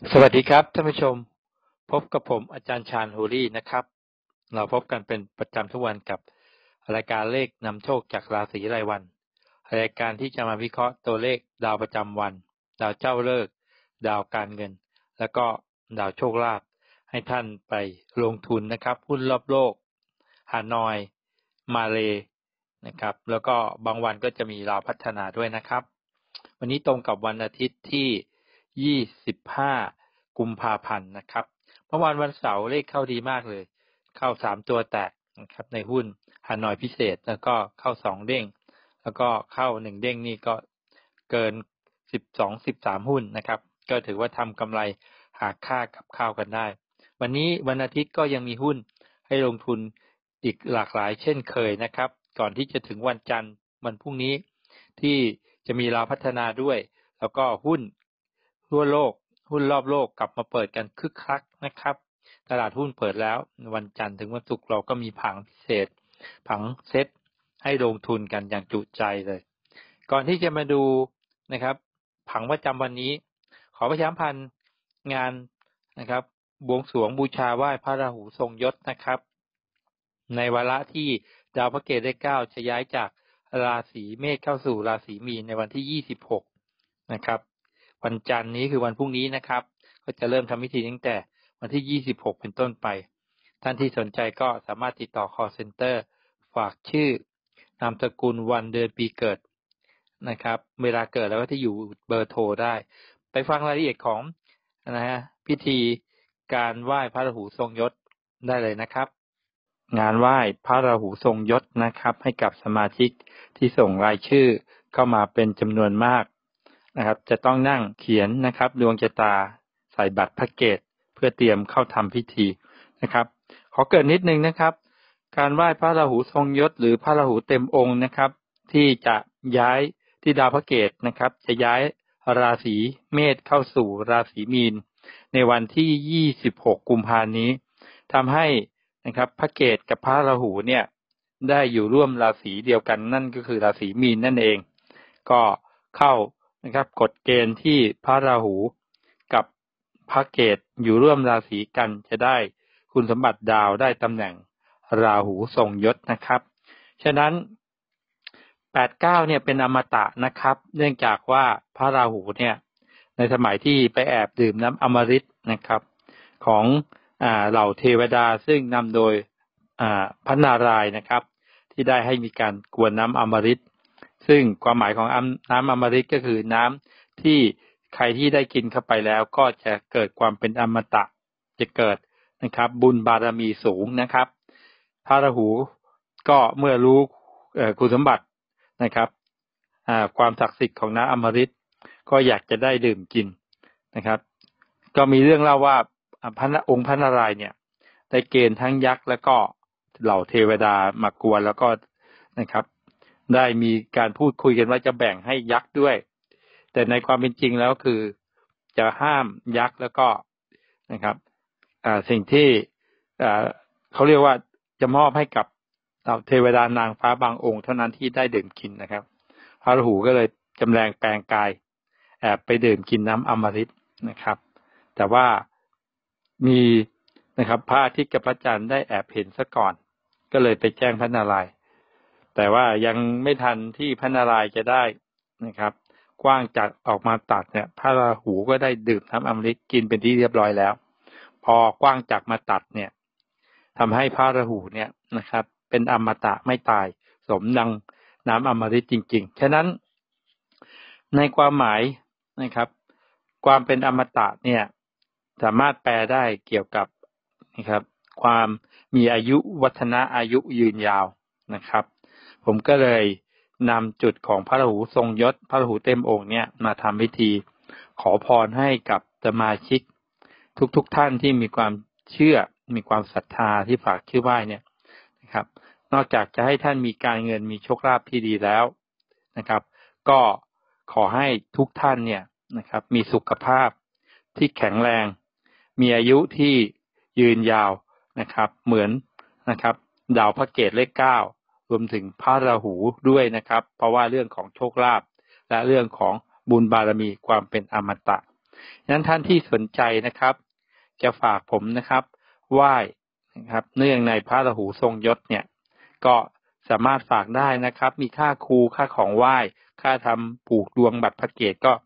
สวัสดีครับท่านผู้ชมพบกับผมอาจารย์ชาญฮูรี่นะครับเราพบกันเป็นประจำทุกวันกับรายการเลขนำโชคจากราศีรายวันรายการที่จะมาวิเคราะห์ตัวเลขดาวประจำวันดาวเจ้าฤกษ์ดาวการเงินแล้วก็ดาวโชคลาภให้ท่านไปลงทุนนะครับหุ้นรอบโลกฮานอยมาเลนะครับแล้วก็บางวันก็จะมีดาวพัฒนาด้วยนะครับวันนี้ตรงกับวันอาทิตย์ที่25กุมภาพันธ์นะครับเมื่อวานวันเสาร์เลขเข้าดีมากเลยเข้า3ตัวแตกนะครับในหุ้นฮานอยพิเศษแล้วก็เข้า2เด้งแล้วก็เข้า1เด้งนี่ก็เกิน13หุ้นนะครับก็ถือว่าทำกำไรหาค่ากับข้าวกันได้วันนี้วันอาทิตย์ก็ยังมีหุ้นให้ลงทุนอีกหลากหลายเช่นเคยนะครับก่อนที่จะถึงวันจันทร์วันพรุ่งนี้ที่จะมีดาวพัฒนาด้วยแล้วก็หุ้นทั่วโลกหุ้นรอบโลกกลับมาเปิดกันคึกคักนะครับตลาดหุ้นเปิดแล้ววันจันทร์ถึงวันศุกร์เราก็มีผังพิเศษผังเซ็ตให้ลงทุนกันอย่างจุใจเลยก่อนที่จะมาดูนะครับผังประจำวันนี้ขอประชาสัมพันธ์งานนะครับบวงสรวงบูชาไหว้พระราหูทรงยศนะครับในวาระที่ดาวพระเกตเลข9จะย้ายจากราศีเมษเข้าสู่ราศีมีนในวันที่26นะครับวันจันทร์นี้คือวันพรุ่งนี้นะครับก็จะเริ่มทำพิธีตั้งแต่วันที่26เป็นต้นไปท่านที่สนใจก็สามารถติดต่อ call center ฝากชื่อนามสกุลวันเดือนปีเกิดนะครับเวลาเกิดแล้วก็ที่อยู่เบอร์โทรได้ไปฟังรายละเอียดของนะฮะพิธีการไหว้พระราหูทรงยศได้เลยนะครับงานไหว้พระราหูทรงยศนะครับให้กับสมาชิกที่ส่งรายชื่อเข้ามาเป็นจำนวนมากนะครับจะต้องนั่งเขียนนะครับดวงชะตาใส่บัตรแพ็กเกจเพื่อเตรียมเข้าทำพิธีนะครับขอเกริ่นนิดนึงนะครับการไหว้พระราหูทรงยศหรือพระราหูเต็มองค์นะครับที่จะย้ายที่ดาวพระเกตนะครับจะย้ายราศีเมษเข้าสู่ราศีมีนในวันที่26กุมภาพันธ์นี้ทำให้นะครับพระเกตกับพระราหูเนี่ยได้อยู่ร่วมราศีเดียวกันนั่นก็คือราศีมีนนั่นเองก็เข้านะครับกฎเกณฑ์ที่พระราหูกับพระเกตอยู่ร่วมราศีกันจะได้คุณสมบัติดาวได้ตำแหน่งราหูทรงยศนะครับฉะนั้น89เนี่ยเป็นอมตะนะครับเนื่องจากว่าพระราหูเนี่ยในสมัยที่ไปแอบดื่มน้ำอมฤตนะครับของเหล่าเทวดาซึ่งนำโดยพระนารายณ์นะครับที่ได้ให้มีการกวนน้ำอมฤตซึ่งความหมายของน้ำอมฤตก็คือน้ำที่ใครที่ได้กินเข้าไปแล้วก็จะเกิดความเป็นอมตะจะเกิดนะครับบุญบารมีสูงนะครับพระราหูก็เมื่อรู้คุณสมบัตินะครับความศักดิ์สิทธิ์ของน้ำอมฤตก็อยากจะได้ดื่มกินนะครับก็มีเรื่องเล่าว่าองค์พระนารายณ์เนี่ยได้เกณฑ์ทั้งยักษ์แล้วก็เหล่าเทวดามากวนแล้วก็นะครับได้มีการพูดคุยกันว่าจะแบ่งให้ยักษ์ด้วยแต่ในความเป็นจริงแล้วคือจะห้ามยักษ์แล้วก็นะครับสิ่งที่เขาเรียกว่าจะมอบให้กับเทวดานางฟ้าบางองค์เท่านั้นที่ได้ดื่มกินนะครับพระราหูก็เลยจำแรงแปลงกายแอบไปดื่มกินน้ำอมฤตนะครับแต่ว่ามีนะครับพระอาทิตย์กับพระจันทร์ได้แอบเห็นซะก่อนก็เลยไปแจ้งพระนารายณ์แต่ว่ายังไม่ทันที่พระนารายณ์จะได้นะครับกว้างจากออกมาตัดเนี่ยพระราหูก็ได้ดื่มน้ำอมฤตกินเป็นที่เรียบร้อยแล้วพอกว้างจากมาตัดเนี่ยทำให้พระราหูเนี่ยนะครับเป็นอมตะไม่ตายสมดังน้ำอมฤตจริงๆฉะนั้นในความหมายนะครับความเป็นอมตะเนี่ยสามารถแปลได้เกี่ยวกับนะครับความมีอายุวัฒนะอายุยืนยาวนะครับผมก็เลยนำจุดของพระราหูทรงยศพระราหูเต็มองค์เนี่ยมาทำพิธีขอพรให้กับสมาชิกทุกท่านที่มีความเชื่อมีความศรัทธาที่ฝากชื่อไหว้เนี่ยนะครับนอกจากจะให้ท่านมีการเงินมีโชคลาภที่ดีแล้วนะครับก็ขอให้ทุกท่านเนี่ยนะครับมีสุขภาพที่แข็งแรงมีอายุที่ยืนยาวนะครับเหมือนนะครับดาวพระเกตเลข9รวมถึงพระราหูด้วยนะครับเพราะว่าเรื่องของโชคลาภและเรื่องของบุญบารมีความเป็นอมตะนั้นท่านที่สนใจนะครับจะฝากผมนะครับไหว้นะครับเนื่องในพระราหูทรงยศเนี่ยก็สามารถฝากได้นะครับมีค่าครูค่าของไหว้ค่าทำผูกดวงบัตรพระเกศก็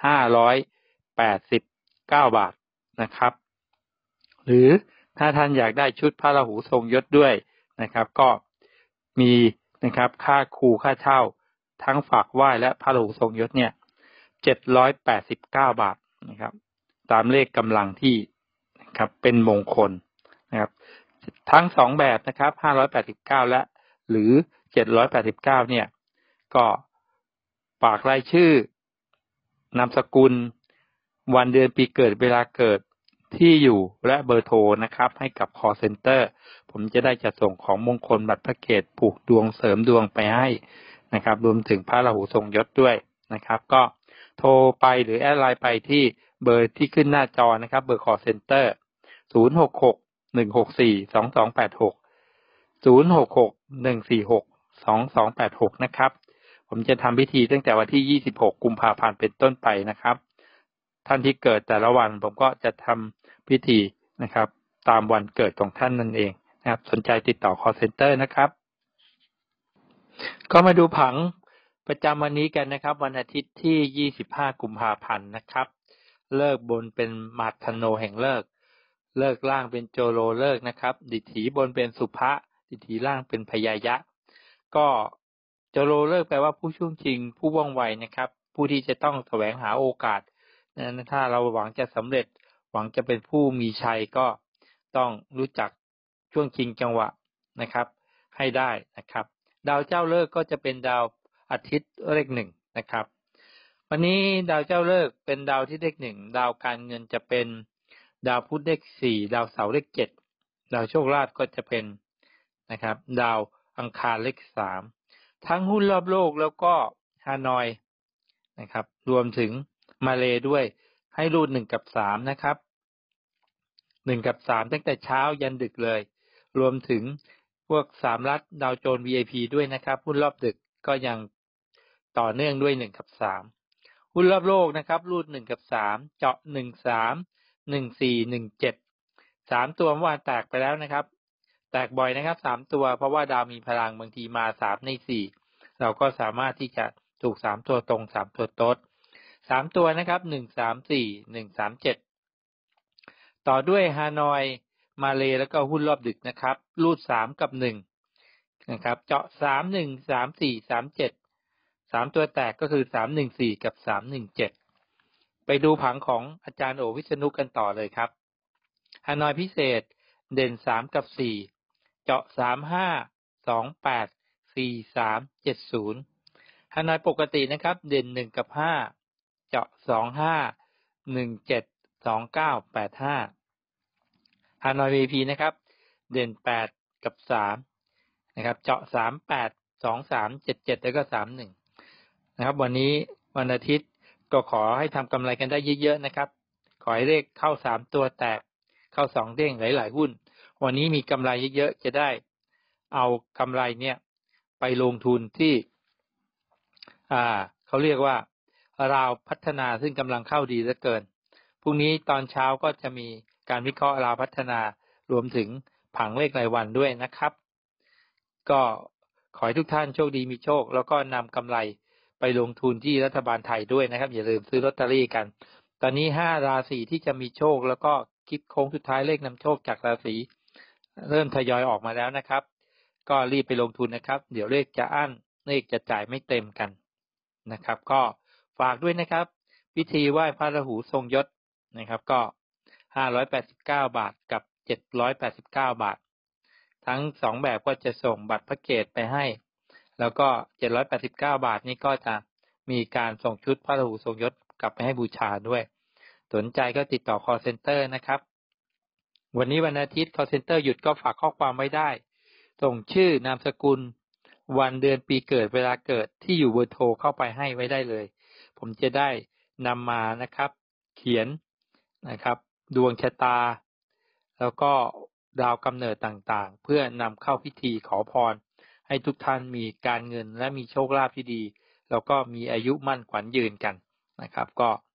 589 บาทนะครับหรือถ้าท่านอยากได้ชุดพระราหูทรงยศด้วยนะครับก็มีนะครับค่าครูค่าเช่าทั้งฝากไหว้และพระราหูทรงยศเนี่ย789 บาทนะครับตามเลขกำลังที่นะครับเป็นมงคลนะครับทั้งสองแบบนะครับ589และหรือ789เนี่ยก็ฝากรายชื่อนามสกุลวันเดือนปีเกิดเวลาเกิดที่อยู่และเบอร์โทรนะครับให้กับ call center ผมจะได้จะส่งของมงคลบัตรพระเกศผูกดวงเสริมดวงไปให้นะครับรวมถึงพระราหูทรงยศด้วยนะครับก็โทรไปหรือแอดไลน์ไปที่เบอร์ที่ขึ้นหน้าจอนะครับเบอร์ call center 066-164-2286 066-146-2286 นะครับผมจะทำพิธีตั้งแต่วันที่26 กุมภาพันธ์เป็นต้นไปนะครับท่านที่เกิดแต่ละวันผมก็จะทำพิธีนะครับตามวันเกิดของท่านนั่นเองนะครับสนใจติดต่อ call center นะครับก็มาดูผังประจำวันนี้กันนะครับวันอาทิตย์ที่25 กุมภาพันธ์นะครับเลิกบนเป็นมาธโนแห่งเลิกล่างเป็นโจโรเลิกนะครับดิถีบนเป็นสุภะดิถีล่างเป็นพยายะก็โจโรเลิกแปลว่าผู้ช่วงชิงผู้ว่องไวนะครับผู้ที่จะต้องแสวงหาโอกาสนั้นถ้าเราหวังจะสำเร็จหวังจะเป็นผู้มีชัยก็ต้องรู้จักช่วงชิงจังหวะนะครับให้ได้นะครับดาวเจ้าเลิกก็จะเป็นดาวอาทิตย์เลข1นะครับวันนี้ดาวเจ้าเลิกเป็นดาวที่เลข1ดาวการเงินจะเป็นดาวพุธเลข4ดาวเสาร์เลข7ดาวโชคลาภก็จะเป็นนะครับดาวอังคารเลข3ทั้งหุ้นรอบโลกแล้วก็ฮานอยนะครับรวมถึงมาเลด้วยให้รูด1กับ3นะครับ1กับ3ตั้งแต่เช้ายันดึกเลยรวมถึงพวก3รัฐดาวโจนส์ VIP ด้วยนะครับหุ้นรอบดึกก็ยังต่อเนื่องด้วย1กับ3หุ้นรอบโลกนะครับรูด1กับ3เจาะ13 14 17 3ตัวเมื่อวานแตกไปแล้วนะครับแตกบ่อยนะครับ3ตัวเพราะว่าดาวมีพลังบางทีมา3ใน4เราก็สามารถที่จะถูก3ตัวตรง3ตัวโต๊ด3ตัวนะครับ134 137ต่อด้วยฮานอยมาเลแล้วก็หุ้นรอบดึกนะครับรูด3กับ1นะครับเจาะ31 34 37 3ตัวแตกก็คือ314กับ317ไปดูผังของอาจารย์โอวิษณุกันต่อเลยครับฮานอยพิเศษเด่น3กับ4เจาะ35 28 43 70ฮานอยปกตินะครับเด่น1กับ5เจาะ25 17 29 85ฮานอย VIP นะครับเด่น8กับ3นะครับเจาะ38 23 77แล้วก็31นะครับวันนี้วันอาทิตย์ก็ขอให้ทำกำไรกันได้เยอะๆนะครับขอให้เลขเข้า3ตัวแตกเข้า2เด้งหลายๆหุ้นวันนี้มีกำไรเยอะๆจะได้เอากำไรเนี่ยไปลงทุนที่เขาเรียกว่าราวพัฒนาซึ่งกำลังเข้าดีเหลือเกินพรุ่งนี้ตอนเช้าก็จะมีการวิเคราะห์ราวพัฒนารวมถึงผังเลขรายวันด้วยนะครับก็ขอให้ทุกท่านโชคดีมีโชคแล้วก็นำกำไรไปลงทุนที่รัฐบาลไทยด้วยนะครับอย่าลืมซื้อลอตเตอรี่กันตอนนี้5ราศีที่จะมีโชคแล้วก็คลิปโค้งสุดท้ายเลขนำโชคจากราศีเริ่มทยอยออกมาแล้วนะครับก็รีบไปลงทุนนะครับเดี๋ยวเลขจะอั้นเลขจะจ่ายไม่เต็มกันนะครับก็ฝากด้วยนะครับพิธีไหว้พระราหูทรงยศนะครับก็589 บาทกับ789 บาททั้ง2แบบก็จะส่งบัตรพระเกศไปให้แล้วก็789 บาทนี้ก็จะมีการส่งชุดพระราหูทรงยศกลับไปให้บูชาด้วยสนใจก็ติดต่อ call center นะครับวันนี้วันอาทิตย์ call center หยุดก็ฝากข้อความไว้ได้ส่งชื่อนามสกุลวันเดือนปีเกิดเวลาเกิดที่อยู่เบอร์โทรเข้าไปให้ไว้ได้เลยผมจะได้นำมานะครับเขียนนะครับดวงชะตาแล้วก็ดาวกำเนิดต่างๆเพื่อนำเข้าพิธีขอพรให้ทุกท่านมีการเงินและมีโชคลาภที่ดีแล้วก็มีอายุมั่นขวัญยืนกันนะครับก็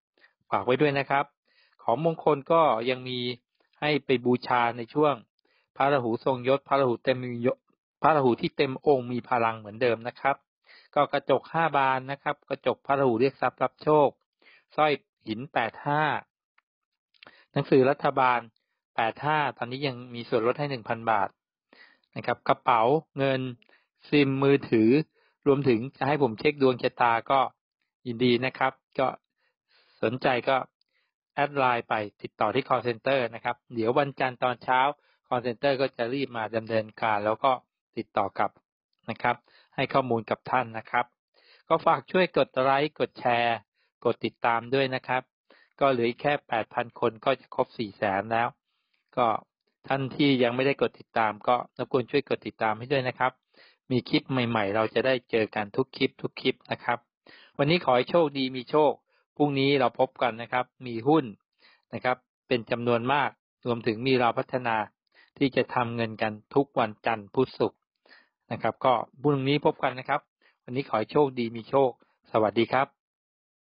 ฝากไว้ด้วยนะครับ ของมงคลก็ยังมีให้ไปบูชาในช่วงพระราหูทรงยศพระราหูเต็มยศพระราหูที่เต็มองค์มีพลังเหมือนเดิมนะครับก็กระจก5 บานนะครับกระจกพระราหูเรียกทรัพย์รับโชคสร้อยหิน85หนังสือรัฐบาล85ตอนนี้ยังมีส่วนลดให้ 1,000 บาทนะครับกระเป๋าเงินซิมมือถือรวมถึงจะให้ผมเช็คดวงชะตาก็ยินดีนะครับก็สนใจก็แอดไลน์ไปติดต่อที่ call center นะครับเดี๋ยววันจันทร์ตอนเช้า call center ก็จะรีบมาดำเนินการแล้วก็ติดต่อกลับนะครับให้ข้อมูลกับท่านนะครับก็ฝากช่วยกดไลค์กดแชร์กดติดตามด้วยนะครับก็เหลือแค่ 8,000 คนก็จะครบ 400,000 แล้วก็ท่านที่ยังไม่ได้กดติดตามก็รบกวนช่วยกดติดตามให้ด้วยนะครับมีคลิปใหม่ๆเราจะได้เจอกันทุกคลิปนะครับวันนี้ขอให้โชคดีมีโชคพรุ่งนี้เราพบกันนะครับมีหุ้นนะครับเป็นจำนวนมากรวมถึงมีเราพัฒนาที่จะทำเงินกันทุกวันจันทร์พุธศุกร์นะครับก็พรุ่งนี้พบกันนะครับวันนี้ขอให้โชคดีมีโชคสวัสดีครับ